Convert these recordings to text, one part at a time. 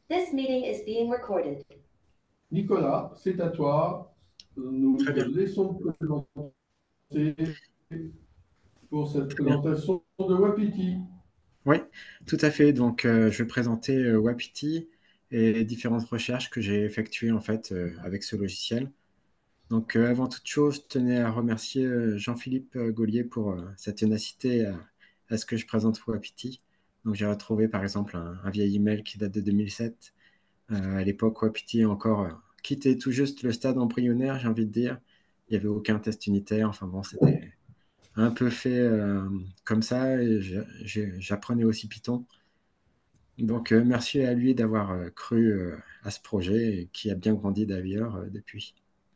This meeting is being recorded. Nicolas, c'est à toi. Nous Très te bien, laissons présenter pour cette très bien. présentation de Wapiti. Oui, tout à fait. Donc, je vais présenter Wapiti et les différentes recherches que j'ai effectuées en fait avec ce logiciel. Donc, avant toute chose, je tenais à remercier Jean-Philippe Gaulier pour sa ténacité à ce que je présente Wapiti. Donc, j'ai retrouvé par exemple un vieil email qui date de 2007. À l'époque, Wapiti encore quittait tout juste le stade embryonnaire, j'ai envie de dire. Il n'y avait aucun test unitaire. Enfin bon, c'était un peu fait comme ça et j'apprenais aussi Python. Donc, merci à lui d'avoir cru à ce projet et qui a bien grandi d'ailleurs depuis.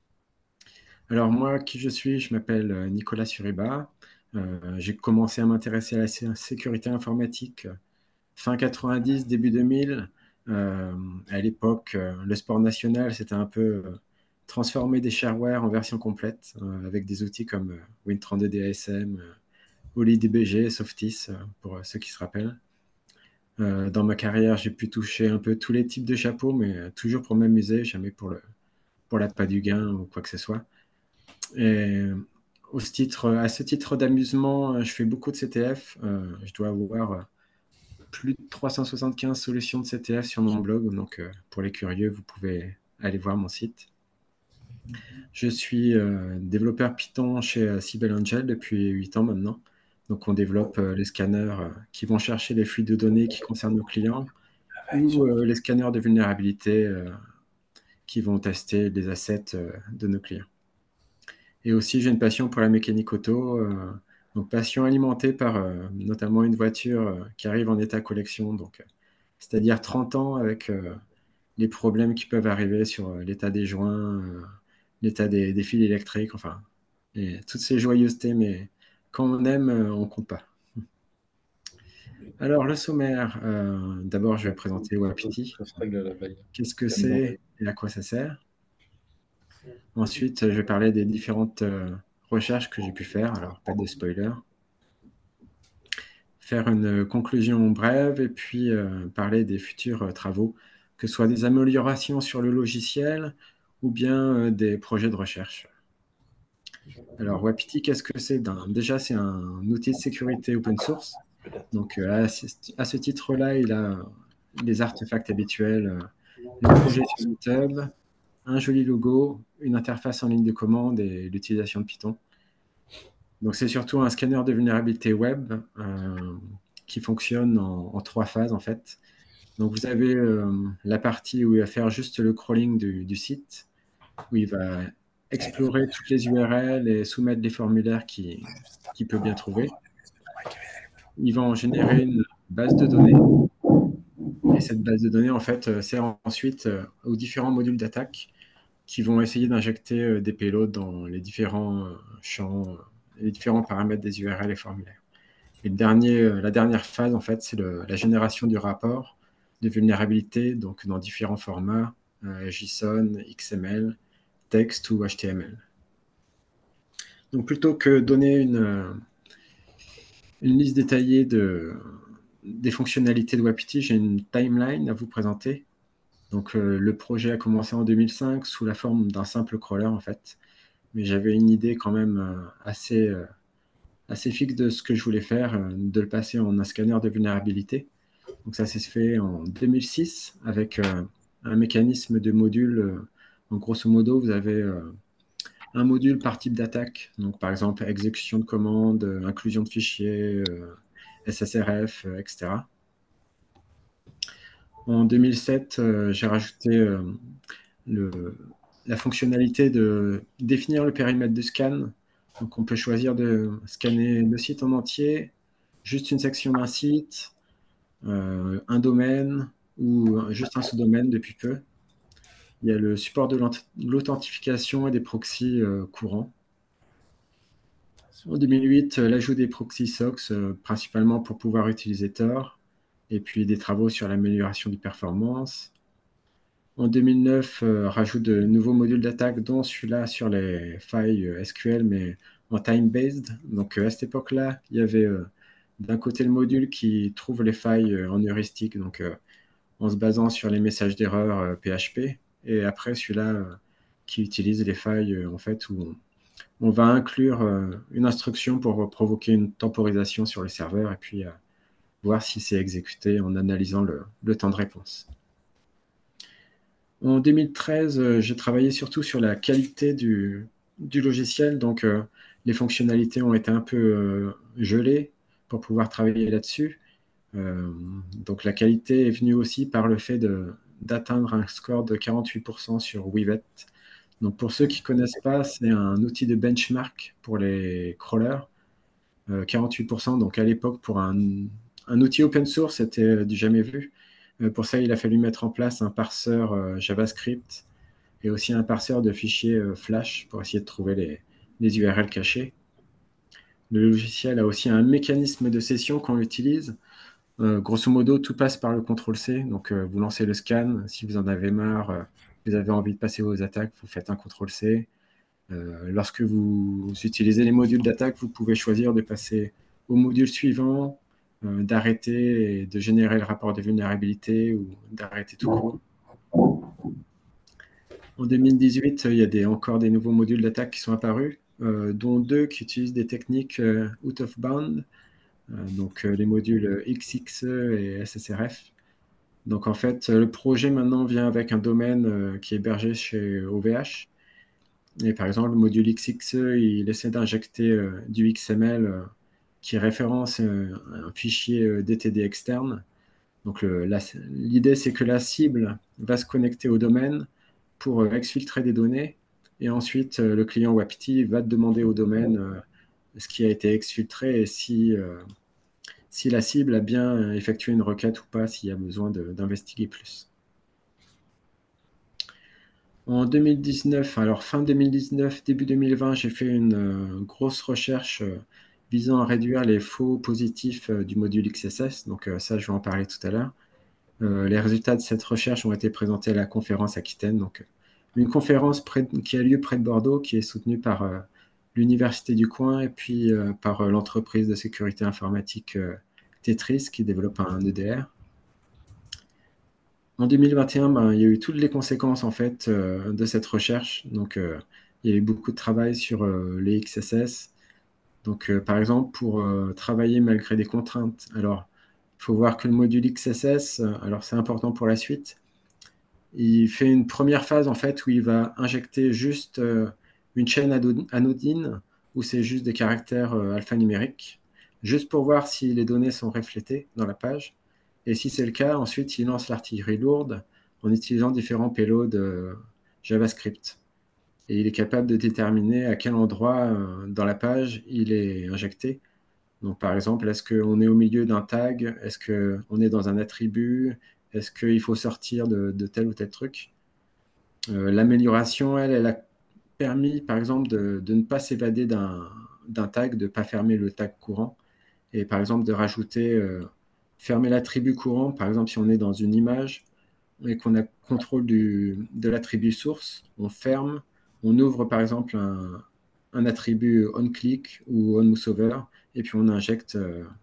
Alors moi, qui je suis? Je m'appelle Nicolas Suriba. J'ai commencé à m'intéresser à la sécurité informatique fin 90, début 2000. Euh, à l'époque, le sport national, c'était un peu transformer des shareware en version complète avec des outils comme Win32 DSM, OliDBG, Softis, pour ceux qui se rappellent. Dans ma carrière, j'ai pu toucher un peu tous les types de chapeaux, mais toujours pour m'amuser, jamais pour l'appât du gain ou quoi que ce soit. Et à ce titre d'amusement, je fais beaucoup de CTF. Je dois avoir plus de 375 solutions de CTF sur mon blog. Donc, pour les curieux, vous pouvez aller voir mon site. Je suis développeur Python chez Sibel Angel depuis 8 ans maintenant. Donc, on développe les scanners qui vont chercher les flux de données qui concernent nos clients ou les scanners de vulnérabilité qui vont tester les assets de nos clients. Et aussi, j'ai une passion pour la mécanique auto, donc passion alimentée par notamment une voiture qui arrive en état collection, donc c'est-à-dire 30 ans avec les problèmes qui peuvent arriver sur l'état des joints, l'état des fils électriques, enfin, et toutes ces joyeusetés, mais quand on aime, on compte pas. Alors, le sommaire, d'abord, je vais présenter Wapiti. Qu'est-ce que c'est et à quoi ça sert? Ensuite, je vais parler des différentes recherches que j'ai pu faire, alors pas de spoiler. Faire une conclusion brève et puis parler des futurs travaux, que ce soit des améliorations sur le logiciel ou bien des projets de recherche. Alors, Wapiti, qu'est-ce que c'est? Déjà, c'est un outil de sécurité open source. Donc, à ce titre-là, il a les artefacts habituels, le projet sur GitHub, un joli logo, une interface en ligne de commande et l'utilisation de Python. Donc, c'est surtout un scanner de vulnérabilité web qui fonctionne en 3 phases, en fait. Donc, vous avez la partie où il va faire juste le crawling du site, où il va explorer toutes les URL et soumettre les formulaires qu'il peut bien trouver. Il va en générer une base de données. Et cette base de données, en fait, sert ensuite aux différents modules d'attaque qui vont essayer d'injecter des payloads dans les différents champs, les différents paramètres des URL et formulaires. Et la dernière phase, en fait, c'est la génération du rapport de vulnérabilité, donc dans différents formats, JSON, XML, texte ou HTML. Donc plutôt que donner une liste détaillée des fonctionnalités de Wapiti, j'ai une timeline à vous présenter. Donc le projet a commencé en 2005 sous la forme d'un simple crawler en fait, mais j'avais une idée quand même assez fixe de ce que je voulais faire, de le passer en un scanner de vulnérabilité. Donc ça s'est fait en 2006 avec un mécanisme de module. En grosso modo, vous avez un module par type d'attaque. Donc par exemple, exécution de commande, inclusion de fichiers, SSRF, etc. En 2007, j'ai rajouté la fonctionnalité de définir le périmètre de scan. Donc on peut choisir de scanner le site en entier, juste une section d'un site, un domaine ou juste un sous-domaine depuis peu. Il y a le support de l'authentification et des proxys courants. En 2008, l'ajout des proxys SOX, principalement pour pouvoir utiliser Tor, et puis des travaux sur l'amélioration des performances. En 2009, rajout de nouveaux modules d'attaque, dont celui-là sur les failles SQL, mais en time-based. Donc à cette époque-là, il y avait d'un côté le module qui trouve les failles en heuristique. Donc en se basant sur les messages d'erreur PHP. Et après, celui-là qui utilise les failles, en fait, où on va inclure une instruction pour provoquer une temporisation sur le serveur et puis voir si c'est exécuté en analysant le temps de réponse. En 2013, j'ai travaillé surtout sur la qualité du logiciel, donc les fonctionnalités ont été un peu gelées pour pouvoir travailler là-dessus. Donc la qualité est venue aussi par le fait d'atteindre un score de 48% sur Weavet. Donc pour ceux qui ne connaissent pas, c'est un outil de benchmark pour les crawlers. 48%, donc à l'époque, pour un outil open source, c'était du jamais vu. Pour ça, il a fallu mettre en place un parseur JavaScript et aussi un parseur de fichiers Flash pour essayer de trouver les URL cachés. Le logiciel a aussi un mécanisme de session qu'on utilise. Grosso modo, tout passe par le CTRL-C. Donc, vous lancez le scan. Si vous en avez marre, vous avez envie de passer aux attaques, vous faites un CTRL-C. Lorsque vous utilisez les modules d'attaque, vous pouvez choisir de passer au module suivant, d'arrêter et de générer le rapport de vulnérabilité ou d'arrêter tout court. En 2018, il y a encore des nouveaux modules d'attaque qui sont apparus, dont 2 qui utilisent des techniques out of bound, donc les modules XXE et SSRF. Donc en fait, le projet maintenant vient avec un domaine qui est hébergé chez OVH. Et par exemple, le module XXE, il essaie d'injecter du XML qui référence un fichier DTD externe. Donc l'idée, c'est que la cible va se connecter au domaine pour exfiltrer des données. Et ensuite, le client Wapiti va demander au domaine ce qui a été exfiltré et si la cible a bien effectué une requête ou pas, s'il y a besoin d'investiguer plus. En 2019, alors fin 2019, début 2020, j'ai fait une grosse recherche visant à réduire les faux positifs du module XSS. Donc ça, je vais en parler tout à l'heure. Les résultats de cette recherche ont été présentés à la conférence Aquitaine. Donc, une conférence qui a lieu près de Bordeaux, qui est soutenue par l'Université du coin et puis par l'entreprise de sécurité informatique Tetris, qui développe un EDR. En 2021, il y a eu toutes les conséquences en fait de cette recherche. Donc, il y a eu beaucoup de travail sur les XSS. Donc, par exemple, pour travailler malgré des contraintes. Alors, il faut voir que le module XSS, alors c'est important pour la suite, il fait une première phase en fait où il va injecter juste une chaîne anodine où c'est juste des caractères alphanumériques, juste pour voir si les données sont reflétées dans la page. Et si c'est le cas, ensuite, il lance l'artillerie lourde en utilisant différents payloads JavaScript. Et il est capable de déterminer à quel endroit dans la page il est injecté. Donc, par exemple, est-ce qu'on est au milieu d'un tag? Est-ce qu'on est dans un attribut? Est-ce qu'il faut sortir de tel ou tel truc? L'amélioration, elle a permis, par exemple, de ne pas s'évader d'un tag, de ne pas fermer le tag courant. Et par exemple, de rajouter, fermer l'attribut courant. Par exemple, si on est dans une image et qu'on a contrôle de l'attribut source, on ferme, on ouvre par exemple un attribut onClick ou onMouseOver, et puis on injecte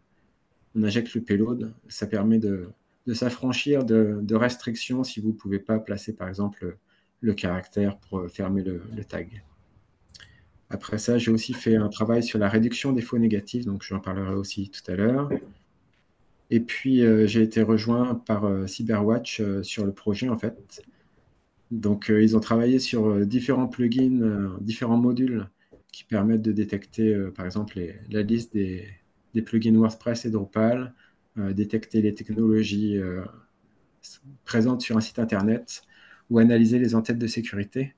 le payload. Ça permet de s'affranchir de restrictions si vous ne pouvez pas placer par exemple le caractère pour fermer le tag. Après ça, j'ai aussi fait un travail sur la réduction des faux négatifs, donc j'en parlerai aussi tout à l'heure. Et puis, j'ai été rejoint par Cyberwatch sur le projet, en fait. Donc, ils ont travaillé sur différents plugins, différents modules qui permettent de détecter, par exemple, la liste des plugins WordPress et Drupal, détecter les technologies présentes sur un site Internet ou analyser les entêtes de sécurité.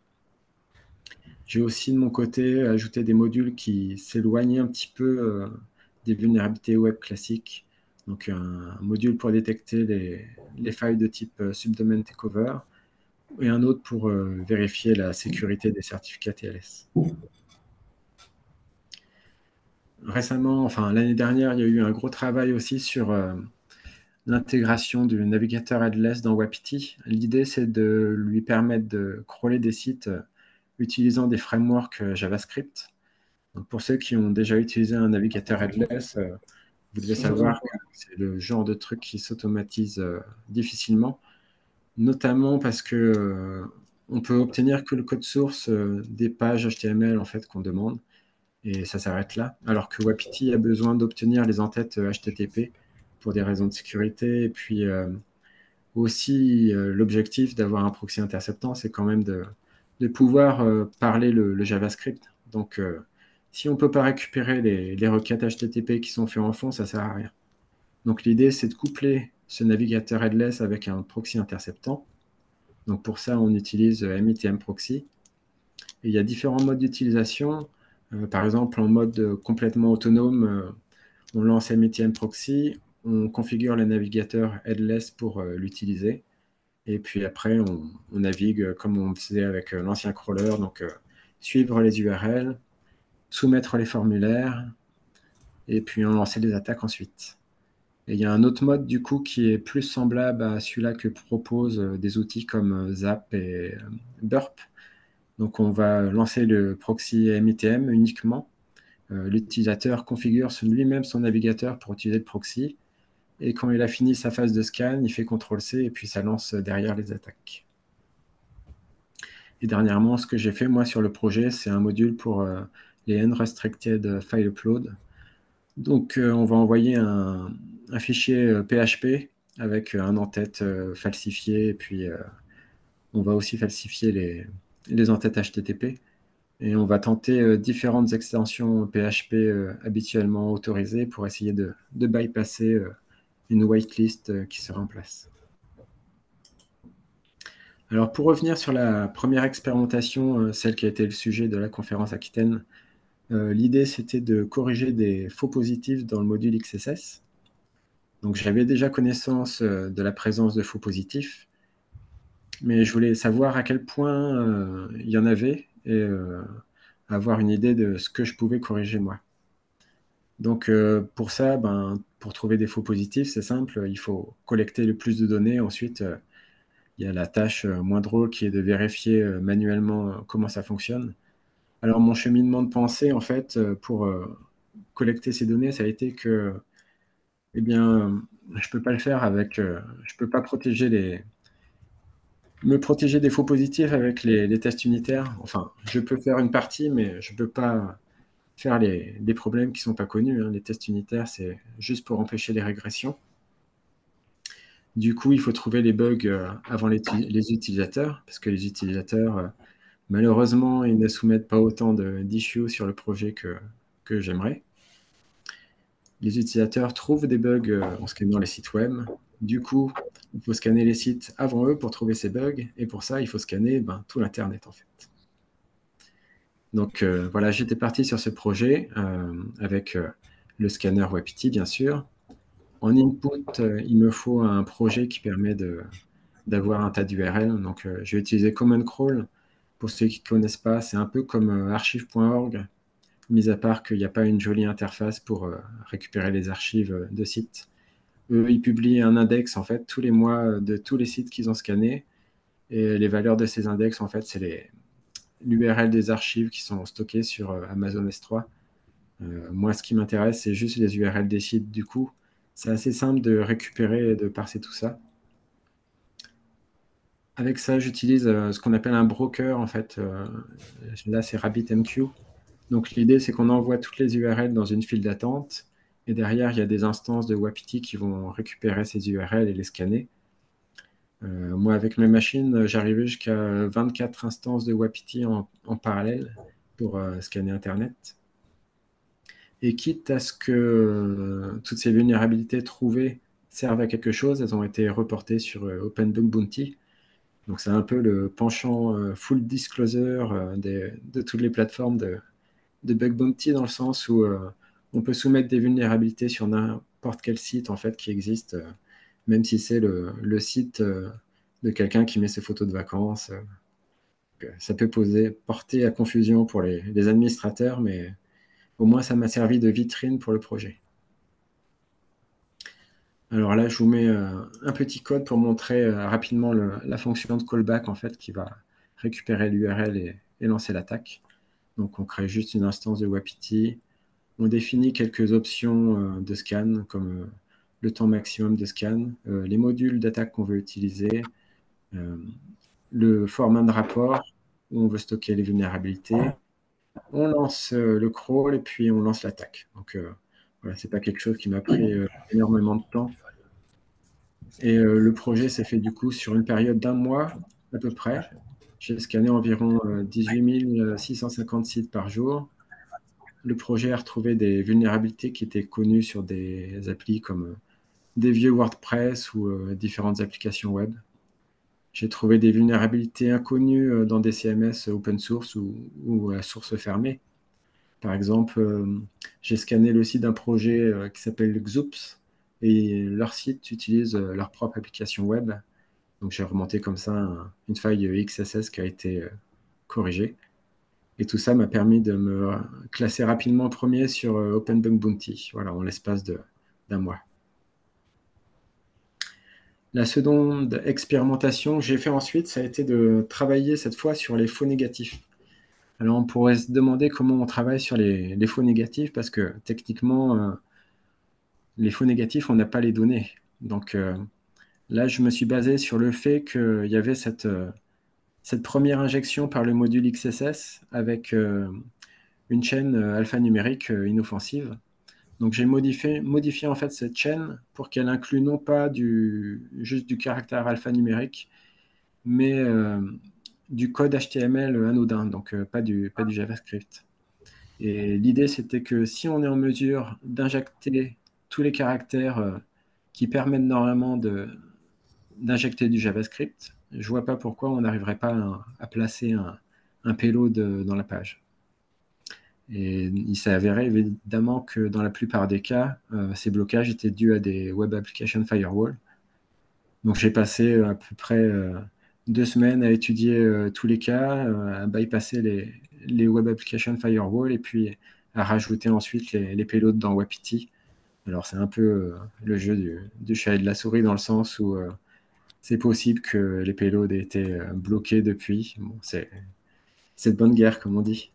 J'ai aussi, de mon côté, ajouté des modules qui s'éloignaient un petit peu des vulnérabilités web classiques. Donc, un module pour détecter les failles de type subdomain takeover et un autre pour vérifier la sécurité des certificats TLS. Récemment, enfin l'année dernière, il y a eu un gros travail aussi sur l'intégration du navigateur headless dans Wapiti. L'idée, c'est de lui permettre de crawler des sites utilisant des frameworks JavaScript. Donc, pour ceux qui ont déjà utilisé un navigateur headless, vous devez savoir que c'est le genre de truc qui s'automatise difficilement. notamment parce que on peut obtenir que le code source des pages HTML en fait qu'on demande, et ça s'arrête là. Alors que Wapiti a besoin d'obtenir les entêtes HTTP pour des raisons de sécurité, et puis aussi l'objectif d'avoir un proxy interceptant, c'est quand même de pouvoir parler le JavaScript. Donc si on ne peut pas récupérer les requêtes HTTP qui sont faites en fond, ça ne sert à rien. Donc l'idée, c'est de coupler ce navigateur headless avec un proxy interceptant. Donc pour ça, on utilise MITM Proxy. Et il y a différents modes d'utilisation. Par exemple, en mode complètement autonome, on lance MITM Proxy, on configure le navigateur headless pour l'utiliser. Et puis après, on navigue comme on faisait avec l'ancien crawler. Donc suivre les URL, soumettre les formulaires, et puis on lancer les attaques ensuite. Et il y a un autre mode du coup qui est plus semblable à celui-là que proposent des outils comme Zap et Burp. Donc on va lancer le proxy MITM uniquement. L'utilisateur configure lui-même son navigateur pour utiliser le proxy. Et quand il a fini sa phase de scan, il fait CTRL-C et puis ça lance derrière les attaques. Et dernièrement, ce que j'ai fait moi sur le projet, c'est un module pour les Unrestricted File Upload. Donc, on va envoyer un fichier PHP avec un en-tête falsifié, et puis on va aussi falsifier les en-têtes HTTP. Et on va tenter différentes extensions PHP habituellement autorisées pour essayer de bypasser une whitelist qui sera en place. Alors, pour revenir sur la première expérimentation, celle qui a été le sujet de la conférence Aquitaine, l'idée, c'était de corriger des faux positifs dans le module XSS. Donc, j'avais déjà connaissance de la présence de faux positifs, mais je voulais savoir à quel point il y en avait et avoir une idée de ce que je pouvais corriger moi. Donc, pour ça, pour trouver des faux positifs, c'est simple, il faut collecter le plus de données. Ensuite, il y a la tâche moins drôle qui est de vérifier manuellement comment ça fonctionne. Alors, mon cheminement de pensée, en fait, pour collecter ces données, ça a été que, eh bien, je peux pas le faire avec, je peux pas me protéger des faux positifs avec les tests unitaires. Enfin, je peux faire une partie, mais je peux pas faire des problèmes qui sont pas connus, hein. Les tests unitaires, c'est juste pour empêcher les régressions. Du coup, il faut trouver les bugs avant les utilisateurs, parce que les utilisateurs, malheureusement, ils ne soumettent pas autant d'issues sur le projet que j'aimerais. Les utilisateurs trouvent des bugs en scannant les sites web. Du coup, il faut scanner les sites avant eux pour trouver ces bugs. Et pour ça, il faut scanner tout l'Internet, en fait. Donc voilà, j'étais parti sur ce projet avec le scanner Wapiti, bien sûr. En input, il me faut un projet qui permet d'avoir un tas d'URL. Donc je vais utiliser Command Crawl. Pour ceux qui ne connaissent pas, c'est un peu comme archive.org, mis à part qu'il n'y a pas une jolie interface pour récupérer les archives de sites. Eux, ils publient un index, en fait, tous les mois de tous les sites qu'ils ont scannés. Et les valeurs de ces index, en fait, c'est l'URL des archives qui sont stockées sur Amazon S3. Moi, ce qui m'intéresse, c'est juste les URL des sites. Du coup, c'est assez simple de récupérer et de parser tout ça. Avec ça, j'utilise ce qu'on appelle un broker, en fait. Là, c'est RabbitMQ. Donc, l'idée, c'est qu'on envoie toutes les URL dans une file d'attente. Et derrière, il y a des instances de Wapiti qui vont récupérer ces URL et les scanner. Moi, avec mes machines, j'arrivais jusqu'à 24 instances de Wapiti en parallèle pour scanner Internet. Et quitte à ce que toutes ces vulnérabilités trouvées servent à quelque chose, elles ont été reportées sur Open Bug Bounty. Donc c'est un peu le penchant full disclosure de toutes les plateformes de Bug Bounty, dans le sens où on peut soumettre des vulnérabilités sur n'importe quel site en fait qui existe, même si c'est le site de quelqu'un qui met ses photos de vacances. Ça peut porter à confusion pour les administrateurs, mais au moins ça m'a servi de vitrine pour le projet. Alors là, je vous mets un petit code pour montrer rapidement la fonction de callback en fait, qui va récupérer l'URL et lancer l'attaque. Donc on crée juste une instance de Wapiti. On définit quelques options de scan, comme le temps maximum de scan, les modules d'attaque qu'on veut utiliser, le format de rapport où on veut stocker les vulnérabilités. On lance le crawl et puis on lance l'attaque. Donc voilà, c'est pas quelque chose qui m'a pris énormément de temps. Et le projet s'est fait du coup sur une période d'1 mois à peu près. J'ai scanné environ 18 650 sites par jour. Le projet a retrouvé des vulnérabilités qui étaient connues sur des applis comme des vieux WordPress ou différentes applications web. J'ai trouvé des vulnérabilités inconnues dans des CMS open source ou à source fermée. Par exemple, j'ai scanné le site d'un projet qui s'appelle Xoops et leur site utilise leur propre application web. Donc j'ai remonté comme ça une faille XSS qui a été corrigée. Et tout ça m'a permis de me classer rapidement en premier sur Open Bug Bounty, voilà, en l'espace d'un mois. La seconde expérimentation que j'ai fait ensuite, ça a été de travailler cette fois sur les faux négatifs. Alors on pourrait se demander comment on travaille sur les faux négatifs, parce que techniquement, les faux négatifs, on n'a pas les données. Donc là, je me suis basé sur le fait qu'il y avait cette première injection par le module XSS avec une chaîne alphanumérique inoffensive. Donc j'ai modifié en fait cette chaîne pour qu'elle inclue non pas juste du caractère alphanumérique, mais du code HTML anodin, donc pas du JavaScript. Et l'idée, c'était que si on est en mesure d'injecter tous les caractères qui permettent normalement d'injecter du JavaScript, je ne vois pas pourquoi on n'arriverait pas à placer un payload dans la page. Et il s'est avéré évidemment que dans la plupart des cas, ces blocages étaient dus à des Web Application Firewall. Donc j'ai passé à peu près 2 semaines à étudier tous les cas, à bypasser les Web Application Firewall et puis à rajouter ensuite les payloads dans Wapiti. Alors c'est un peu le jeu du chat et de la souris dans le sens où c'est possible que les payloads aient été bloqués depuis. Bon, c'est de bonne guerre, comme on dit.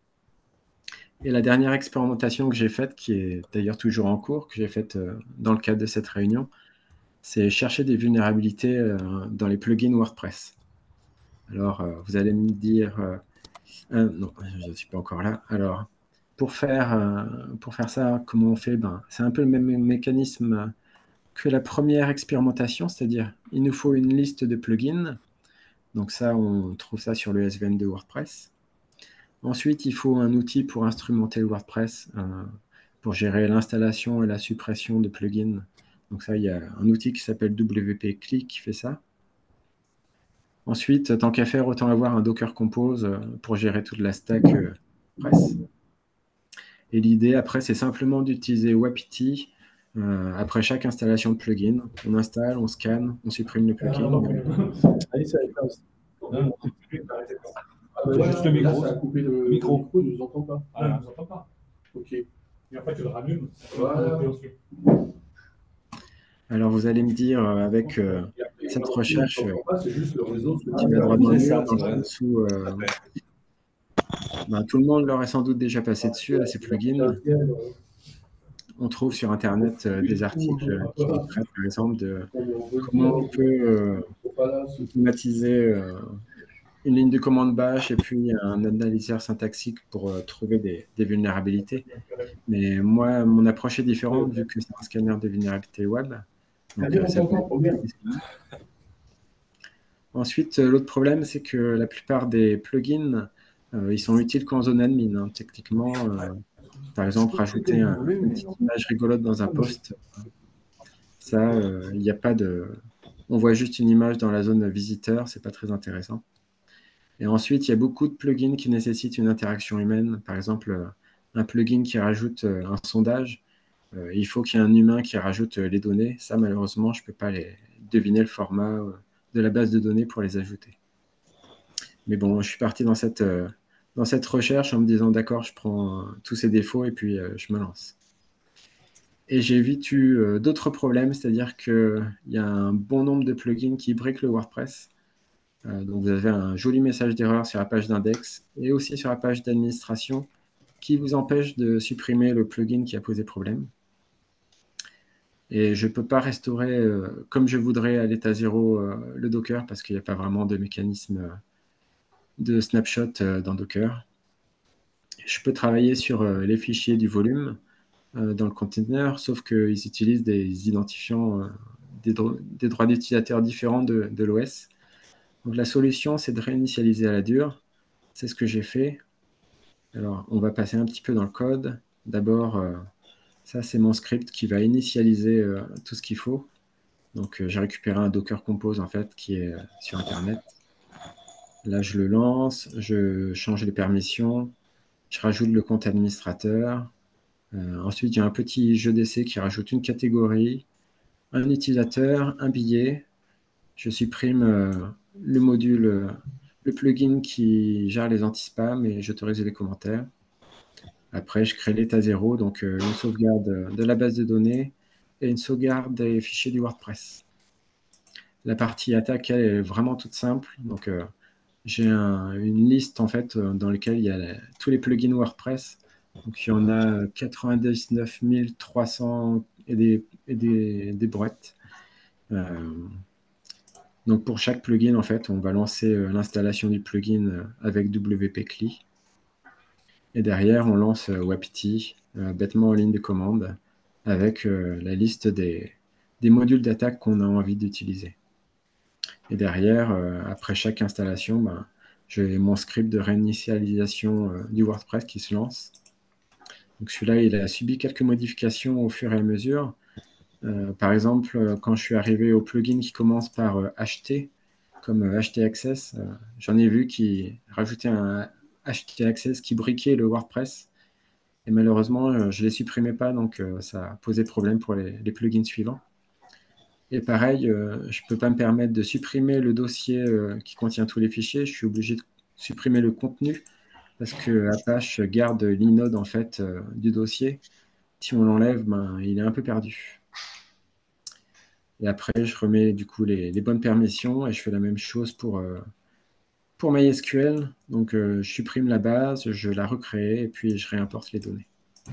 Et la dernière expérimentation que j'ai faite, qui est d'ailleurs toujours en cours, que j'ai faite dans le cadre de cette réunion, c'est chercher des vulnérabilités dans les plugins WordPress. Alors, vous allez me dire... non, je ne suis pas encore là. Alors, pour faire ça, comment on fait? C'est un peu le même mécanisme que la première expérimentation, c'est-à-dire il nous faut une liste de plugins. Donc ça, on trouve ça sur le SVN de WordPress. Ensuite, il faut un outil pour instrumenter le WordPress, pour gérer l'installation et la suppression de plugins. Donc ça, il y a un outil qui s'appelle WP Click qui fait ça. Ensuite, tant qu'à faire, autant avoir un Docker Compose pour gérer toute la stack WordPress. Et l'idée, après, c'est simplement d'utiliser Wapiti après chaque installation de plugin. On installe, on scanne, on supprime le plugin. Juste le micro. Là, ça a coupé le micro, je ne vous entends pas. Ah, on ne vous entend pas. Ok. Et après, tu le rallumes. Voilà. Alors, vous allez me dire, avec cette recherche, C'est juste le réseau. tu vas droit dans le mur, dans le sens où tout le monde leur est sans doute déjà passé dessus, à ces plugins. On trouve sur Internet des articles qui traitent, par exemple, de comment on peut automatiser une ligne de commande bash et puis un analyseur syntaxique pour trouver des vulnérabilités. Mais moi, mon approche est différente vu que c'est un scanner de vulnérabilité web. Donc, ça peut être... Ensuite, l'autre problème, c'est que la plupart des plugins, ils sont utiles qu'en zone admin. Hein. Techniquement, par exemple, rajouter une petite image rigolote dans un post, ça, il n'y a pas de... On voit juste une image dans la zone visiteur, c'est pas très intéressant. Et ensuite, il y a beaucoup de plugins qui nécessitent une interaction humaine. Par exemple, un plugin qui rajoute un sondage, il faut qu'il y ait un humain qui rajoute les données. Ça, malheureusement, je ne peux pas deviner le format de la base de données pour les ajouter. Mais bon, je suis parti dans cette recherche en me disant, d'accord, je prends tous ces défauts et puis je me lance. Et j'ai vite eu d'autres problèmes, c'est-à-dire qu'il y a un bon nombre de plugins qui briquent le WordPress. Donc vous avez un joli message d'erreur sur la page d'index et aussi sur la page d'administration qui vous empêche de supprimer le plugin qui a posé problème. Et je ne peux pas restaurer comme je voudrais à l'état zéro le Docker parce qu'il n'y a pas vraiment de mécanisme de snapshot dans Docker. Je peux travailler sur les fichiers du volume dans le container, sauf qu'ils utilisent des identifiants, des droits d'utilisateurs différents de l'OS. Donc la solution, c'est de réinitialiser à la dure. C'est ce que j'ai fait. Alors, on va passer un petit peu dans le code. D'abord, ça, c'est mon script qui va initialiser tout ce qu'il faut. Donc, j'ai récupéré un Docker Compose, en fait, qui est sur Internet. Là, je le lance, je change les permissions, je rajoute le compte administrateur. Ensuite, il y a un petit jeu d'essai qui rajoute une catégorie, un utilisateur, un billet. Je supprime le module, le plugin qui gère les anti-spam et j'autorise les commentaires. Après, je crée l'état zéro, donc une sauvegarde de la base de données et une sauvegarde des fichiers du WordPress. La partie attaque, elle est vraiment toute simple. Donc, j'ai une liste en fait dans laquelle il y a tous les plugins WordPress. Donc, il y en a 99 300 et des brouettes. Donc, pour chaque plugin, en fait, on va lancer l'installation du plugin avec WP-CLI. Et derrière, on lance Wapiti, bêtement en ligne de commande, avec la liste des modules d'attaque qu'on a envie d'utiliser. Et derrière, après chaque installation, j'ai mon script de réinitialisation du WordPress qui se lance. Donc celui-là, il a subi quelques modifications au fur et à mesure. Par exemple, quand je suis arrivé au plugin qui commence par HT, comme HT-Access, j'en ai vu qui rajoutait un HT-Access qui briquait le WordPress. Et malheureusement, je ne les supprimais pas, donc ça a posé problème pour les plugins suivants. Et pareil, je ne peux pas me permettre de supprimer le dossier qui contient tous les fichiers. Je suis obligé de supprimer le contenu parce que Apache garde l'inode en fait du dossier. Si on l'enlève, il est un peu perdu. Et après, je remets du coup les bonnes permissions et je fais la même chose pour MySQL. Donc, je supprime la base, je la recrée et puis je réimporte les données.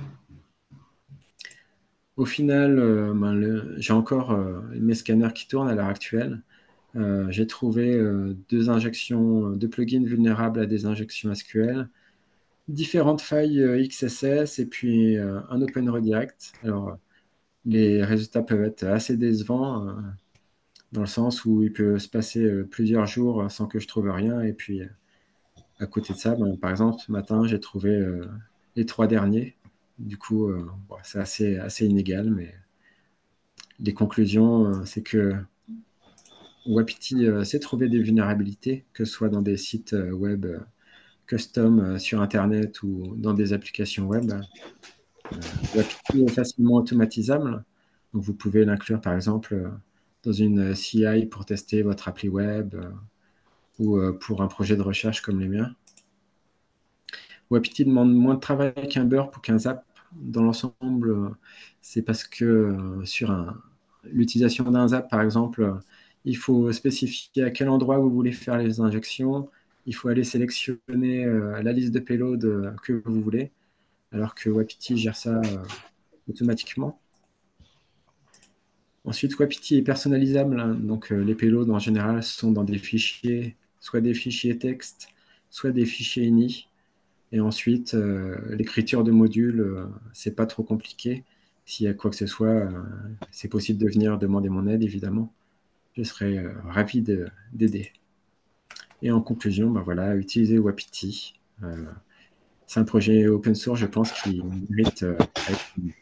Au final, j'ai encore mes scanners qui tournent à l'heure actuelle. J'ai trouvé deux injections, deux plugins vulnérables à des injections SQL, différentes failles XSS et puis un Open Redirect. Alors, les résultats peuvent être assez décevants dans le sens où il peut se passer plusieurs jours sans que je trouve rien. Et puis, à côté de ça, par exemple, ce matin, j'ai trouvé les trois derniers. Du coup, c'est assez inégal, mais les conclusions, c'est que Wapiti sait trouver des vulnérabilités, que ce soit dans des sites web custom sur Internet ou dans des applications web. Wapiti est facilement automatisable. Donc, vous pouvez l'inclure, par exemple, dans une CI pour tester votre appli web ou pour un projet de recherche comme les miens. Wapiti demande moins de travail qu'un Burp ou qu'un Zap. Dans l'ensemble, c'est parce que sur l'utilisation d'un Zap, par exemple, il faut spécifier à quel endroit vous voulez faire les injections. Il faut aller sélectionner la liste de payload que vous voulez, alors que Wapiti gère ça automatiquement. Ensuite, Wapiti est personnalisable, hein, donc les payloads en général sont dans des fichiers, soit des fichiers texte, soit des fichiers ini. Et ensuite, l'écriture de modules, c'est pas trop compliqué. S'il y a quoi que ce soit, c'est possible de venir demander mon aide, évidemment. Je serai ravi d'aider. Et en conclusion, voilà, utilisez Wapiti. C'est un projet open source, je pense, qui mérite d'être connu.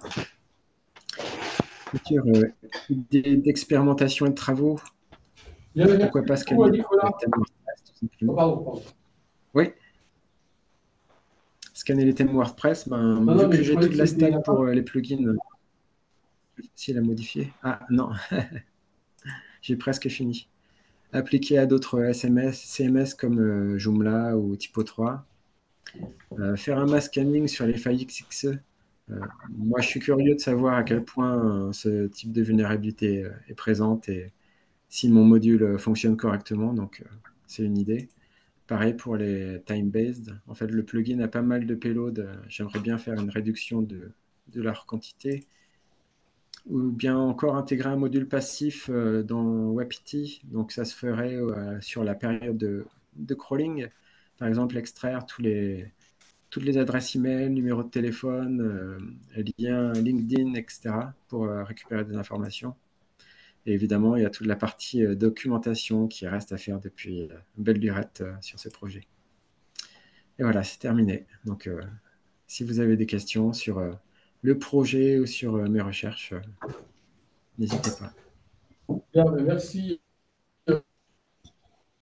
Future idée d'expérimentation et de travaux. Pourquoi pas scanner le thème WordPress, tout simplement. Pardon. Oui. Scanner les thèmes WordPress, vu que j'ai toute la stack pour les plugins, c'est facile à modifier. Ah non, j'ai presque fini. Appliquer à d'autres CMS comme Joomla ou Typo3. Faire un mass scanning sur les failles XXE. Moi, je suis curieux de savoir à quel point ce type de vulnérabilité est présente et si mon module fonctionne correctement. Donc, c'est une idée. Pareil pour les time-based. En fait, le plugin a pas mal de payload. J'aimerais bien faire une réduction de leur quantité ou bien encore intégrer un module passif dans Wapiti. Donc ça se ferait sur la période de crawling. Par exemple, extraire toutes les adresses email, numéros de téléphone, liens LinkedIn, etc. pour récupérer des informations. Et évidemment, il y a toute la partie documentation qui reste à faire depuis belle lurette sur ce projet. Et voilà, c'est terminé. Donc, si vous avez des questions sur le projet ou sur mes recherches, n'hésitez pas. Bien, merci.